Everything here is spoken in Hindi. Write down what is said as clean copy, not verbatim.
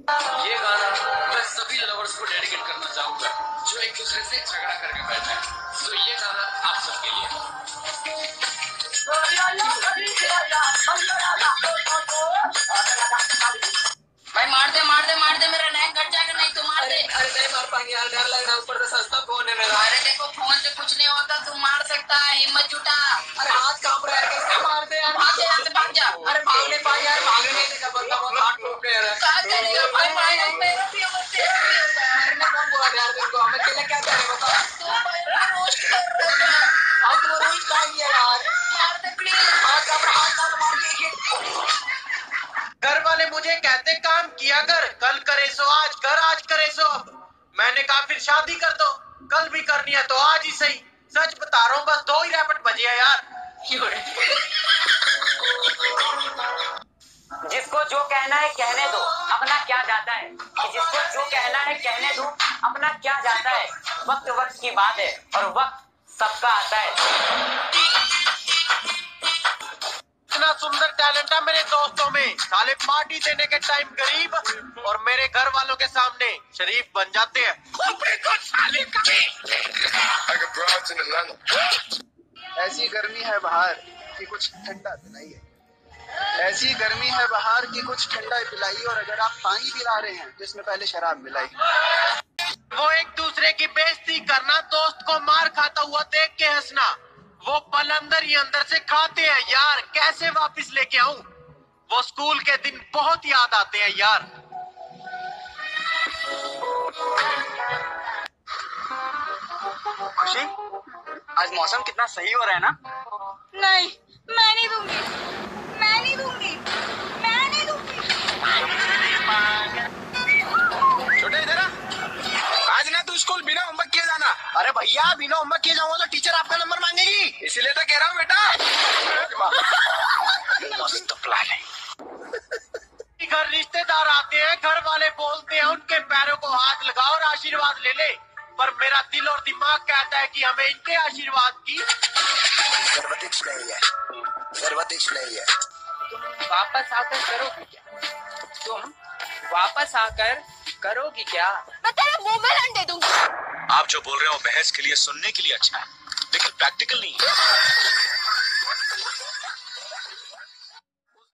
ये गाना मैं सभी लवर्स को डेडिकेट करना चाहूंगा जो एक दूसरे से झगड़ा करके बैठे हैं। तो ये गाना आप सबके लिए। भाई मार दे मेरा नेक कट जाएगा, नहीं तो मार दे। अरे नहीं मार पाएंगे यार, डर लग रहा है, ऊपर से सस्ता फोन है मेरा। अरे देखो फोन से कुछ नहीं होता, तू मार सकता है, हिम्मत जुटा। अरे हाथ कांप रहा है, कैसे मार दे यार। भाग जा यहाँ से, भाग जा। अरे भाग नहीं पाई यार, भागने नहीं देगा बंदा, बहुत हार्ड प्रूफ प्लेयर है। क्या करेगा भाई, भाई मेरा भी होगा, तेरा भी होगा। मरने कौन बोला यार तेरे को, हमें अकेले क्या करें बता। तू भाई रोस्ट कर रहा है। हम तो रोज खाएंगे यार। मार दे प्लीज। हाथ कांप रहा, हाथ कांप मार के। घर वाले मुझे कहते काम किया कर, कल करे सो आज कर, आज करे सो अब। मैंने कहा फिर शादी कर दो, कल भी करनी है तो आज ही सही। सच बता रहा हूँ, बस 2 ही रैपट बजे है यार। जिसको जो कहना है कहने दो, अपना क्या जाता है। कि जिसको जो कहना है कहने दो, अपना क्या जाता है। वक्त वक्त की बात है और वक्त सबका आता है। इतना सुंदर टैलेंट है मेरे दोस्तों में, साले पार्टी देने के टाइम गरीब और मेरे घर वालों के सामने शरीफ बन जाते हैं। ऐसी गर्मी है बाहर कि कुछ ठंडा पिलाइए, ऐसी गर्मी है बाहर कि कुछ ठंडा पिलाइए। और अगर आप पानी पिला रहे हैं तो इसमें पहले शराब मिलाई। वो एक दूसरे की बेइज्जती करना, दोस्त को मार खाता हुआ देख के हंसना, वो पल अंदर ही अंदर से खाते हैं यार। कैसे वापस लेके आऊं वो स्कूल के दिन, बहुत याद आते हैं यार। खुशी, आज मौसम कितना सही हो रहा है ना। नहीं, मैं नहीं दूंगी, मैं नहीं दूंगी, मैं नहीं दूंगी। छोटे इधर आ। आज ना तू स्कूल बिना होमवर्क किए जाना। अरे भैया, बिना होमवर्क किए जाऊंगा तो टीचर आपका नंबर मांगेगी, इसीलिए तो कह रहा हूँ बेटा। मस्त प्लान है। घर रिश्तेदार आते हैं, घर वाले बोलते हैं उनके पैरों को हाथ लगाओ और आशीर्वाद ले ले, पर मेरा दिल और दिमाग कहता है कि हमें इनके आशीर्वाद की गर्वतिक्ष नहीं है, गर्वतिक्ष नहीं है। तुम वापस आकर करोगी क्या? तुम वापस आकर करोगी क्या? मैं तेरे मुंह में लंड दे दूंगी। आप जो बोल रहे हो बहस के लिए, सुनने के लिए अच्छा है, लेकिन प्रैक्टिकल नहीं है।